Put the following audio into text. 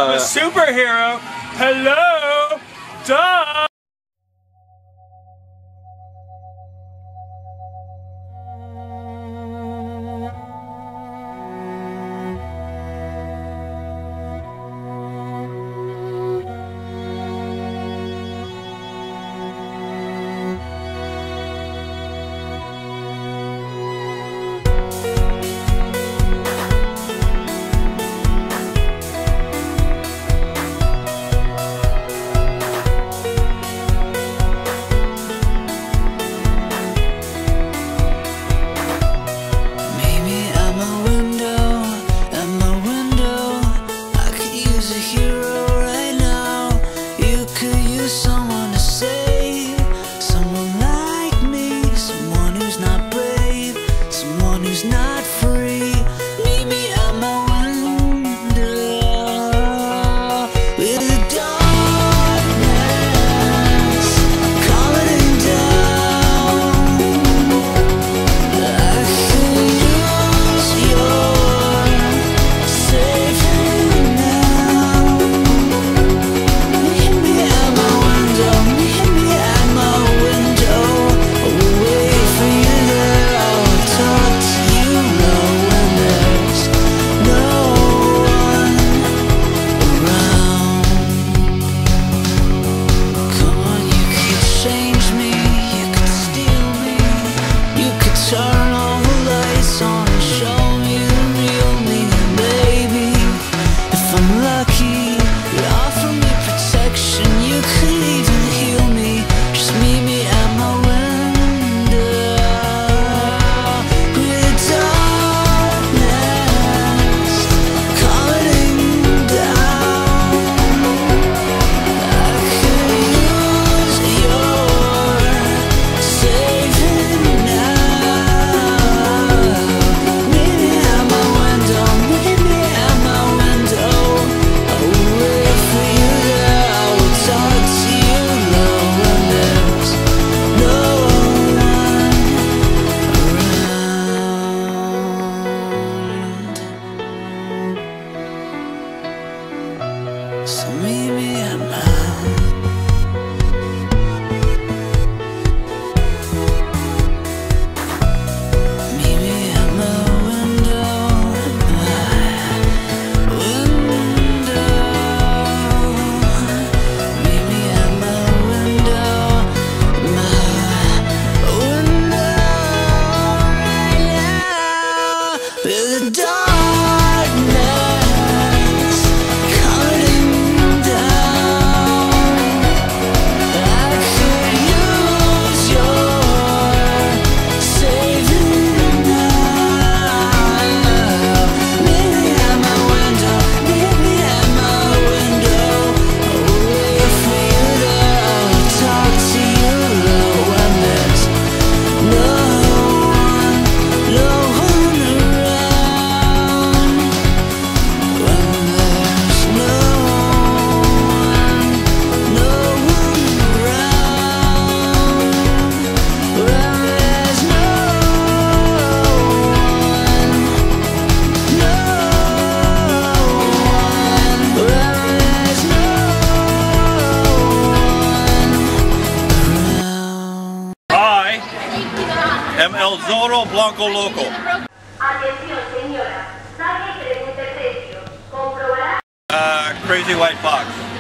I'm a superhero. Hello. Duh. Not free. Meet me at my window with the darkness coming down. I can use your saving now. Meet me at my window. Meet me at my window. I'll wait for you there. I'll talk to you. Turn all the lights on and show me the real me. Baby, if I'm lucky, you offer me protection. You could even heal me. Just meet me at my window with darkness coming down. I could use your saving now. So meet me at my the darkness coming down. I could use your saving now. Meet me at my window. Meet me at my window. I'll wait for you there. I'll talk to you when there's no one am El Zorro Blanco Loco. Crazy White Fox.